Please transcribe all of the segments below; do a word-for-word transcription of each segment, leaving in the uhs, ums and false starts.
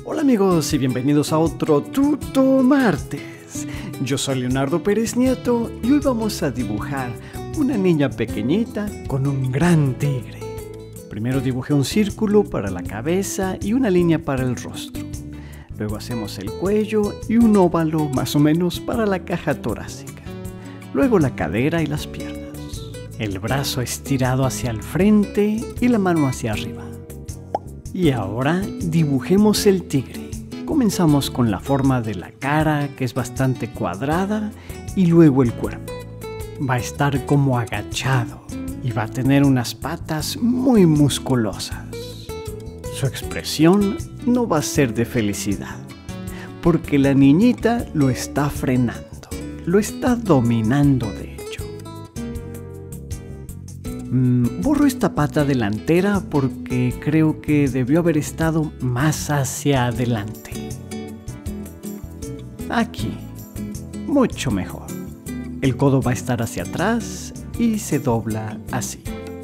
Hola amigos y bienvenidos a otro Tuto Martes. Yo soy Leonardo Pérez Nieto y hoy vamos a dibujar una niña pequeñita con un gran tigre. Primero dibujé un círculo para la cabeza y una línea para el rostro. Luego hacemos el cuello y un óvalo más o menos para la caja torácica. Luego la cadera y las piernas. El brazo estirado hacia el frente y la mano hacia arriba. Y ahora dibujemos el tigre. Comenzamos con la forma de la cara, que es bastante cuadrada, y luego el cuerpo. Va a estar como agachado y va a tener unas patas muy musculosas. Su expresión no va a ser de felicidad, porque la niñita lo está frenando, lo está dominando de hecho. Mm, borro esta pata delantera porque creo que debió haber estado más hacia adelante. Aquí, mucho mejor. El codo va a estar hacia atrás y se dobla así.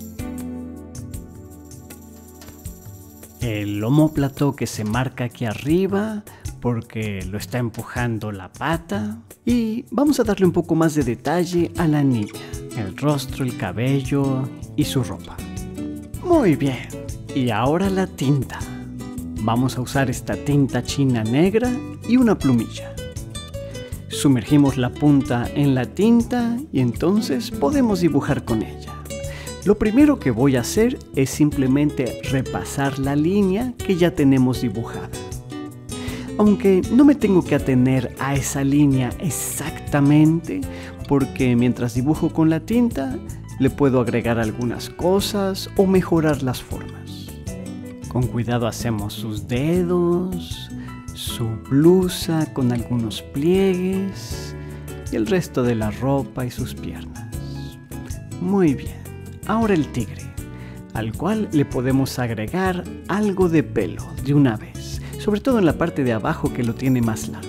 El omóplato que se marca aquí arriba porque lo está empujando la pata. Y vamos a darle un poco más de detalle a la niña. El rostro, el cabello y su ropa. Muy bien. Y ahora la tinta. Vamos a usar esta tinta china negra y una plumilla. Sumergimos la punta en la tinta y entonces podemos dibujar con ella. Lo primero que voy a hacer es simplemente repasar la línea que ya tenemos dibujada. Aunque no me tengo que atener a esa línea exactamente, porque mientras dibujo con la tinta, le puedo agregar algunas cosas o mejorar las formas. Con cuidado hacemos sus dedos, su blusa con algunos pliegues y el resto de la ropa y sus piernas. Muy bien. Ahora el tigre, al cual le podemos agregar algo de pelo de una vez, sobre todo en la parte de abajo que lo tiene más largo.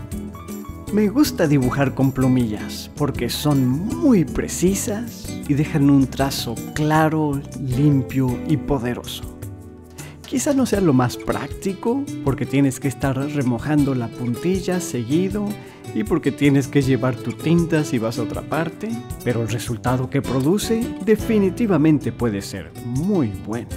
Me gusta dibujar con plumillas porque son muy precisas y dejan un trazo claro, limpio y poderoso. Quizá no sea lo más práctico porque tienes que estar remojando la puntilla seguido y porque tienes que llevar tu tinta si vas a otra parte, pero el resultado que produce definitivamente puede ser muy bueno.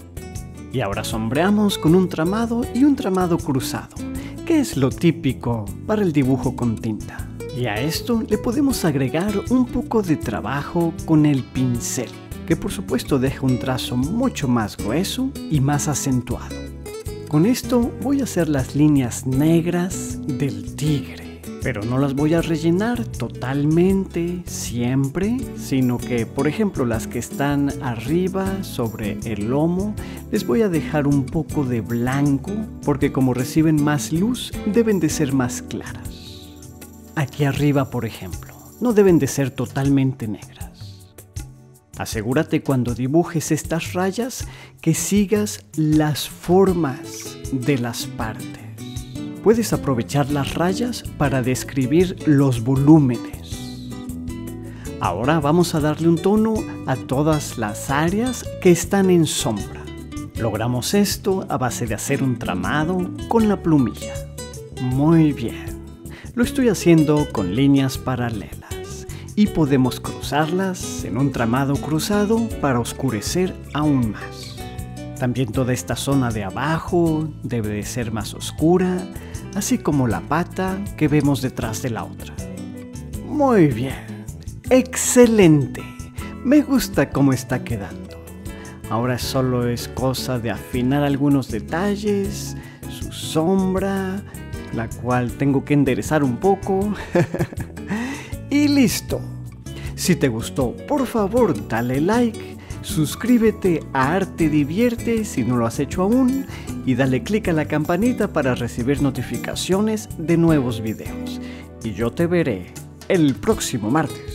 Y ahora sombreamos con un tramado y un tramado cruzado, que es lo típico para el dibujo con tinta. Y a esto le podemos agregar un poco de trabajo con el pincel, que por supuesto deja un trazo mucho más grueso y más acentuado. Con esto voy a hacer las líneas negras del tigre, pero no las voy a rellenar totalmente siempre, sino que, por ejemplo, las que están arriba sobre el lomo, les voy a dejar un poco de blanco, porque como reciben más luz, deben de ser más claras. Aquí arriba, por ejemplo, no deben de ser totalmente negras. Asegúrate cuando dibujes estas rayas que sigas las formas de las partes. Puedes aprovechar las rayas para describir los volúmenes. Ahora vamos a darle un tono a todas las áreas que están en sombra. Logramos esto a base de hacer un tramado con la plumilla. Muy bien. Lo estoy haciendo con líneas paralelas. Y podemos cruzarlas en un tramado cruzado para oscurecer aún más. También toda esta zona de abajo debe de ser más oscura, así como la pata que vemos detrás de la otra. Muy bien, excelente, me gusta cómo está quedando. Ahora solo es cosa de afinar algunos detalles, su sombra, la cual tengo que enderezar un poco. Y listo. Si te gustó, por favor dale like, suscríbete a Arte Divierte si no lo has hecho aún y dale click a la campanita para recibir notificaciones de nuevos videos. Y yo te veré el próximo martes.